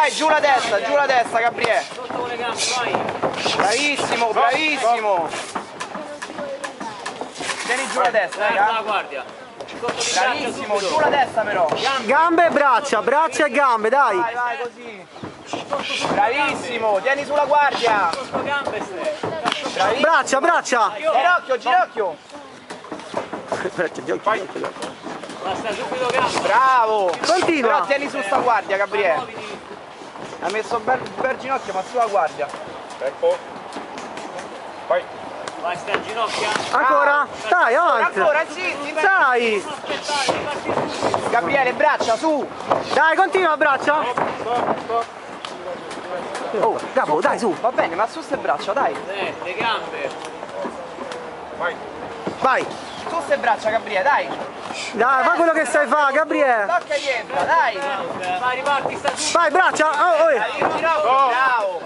Vai, giù la destra, Gabriele. Sotto con le gambe, vai. Bravissimo, bravissimo. Tieni giù la destra, La raga. guardia. Bravissimo, giù la destra però. Gambe e braccia, braccia e gambe, dai. Vai, vai, così. Bravissimo, tieni sulla guardia. Sotto gambe stai. Bravissimo. Braccia, braccia. Ginocchio, ginocchio. Braccia, ginocchio. Basta subito gambe. Bravo. Continua. Però tieni su sta guardia, Gabriele. Ha messo un bel ginocchio, ma sulla guardia. Ecco. Vai. Vai, stai in ginocchia. Ancora. Dai, avanti. Ancora, insisti. Dai. Aspettare, riparti subito. Gabriele, braccia, su. Dai, continua, braccia. Oh, Gabbo, dai, su. Va bene, ma su ste braccia, dai. Le gambe. Vai. Vai. Su ste braccia, Gabriele, dai. Dai, fa quello che sai fare, Gabriele. Tocca e rientra, dai. Vai, riparti, sta su. Vai, braccia. Oh, oh. Dai, il ginocchio, bravo.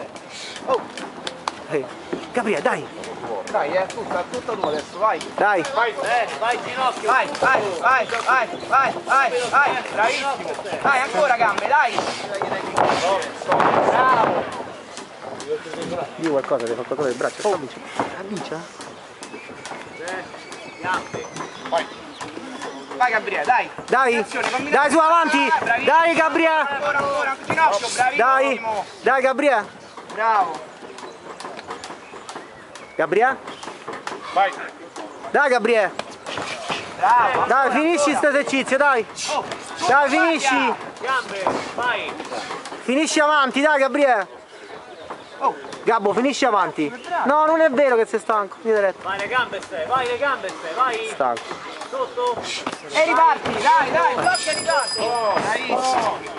Gabriele, dai. Dai, tutta tua adesso, vai. Dai. Vai. Vai, ginocchio. Vai, vai, bravissimo. Dai, ancora gambe, dai. Bravo. Dio qualcosa, devi fare qualcosa del braccio. Oh, avvincia. Gambe. Vai. Vai, Gabriele, dai. Dai. Attenzione, fammi Dai, su, avanti. bravissimo. Dai, Gabriele. Ancora, ginocchio, Dai. bravissimo. Dai, Gabriele. Bravo. Gabriele. Vai. Dai, Gabriele. Bravo. Dai, finisci questo esercizio, dai. Oh, Dai, finisci. Gambe. Vai. Finisci avanti, dai, Gabriele. Oh. Gabbo, finisci avanti. No, non è vero che sei stanco. Vieni diretto. Vai, le gambe stai. Vai, le gambe stai. Vai. Stanco. Sotto. E riparti, dai, tocca e riparti. Bravissimo.